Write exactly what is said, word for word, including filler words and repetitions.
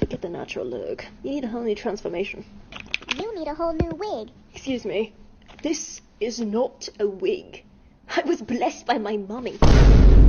get the natural look. You need a whole new transformation. You need a whole new wig. Excuse me. This is not a wig. I was blessed by my mummy.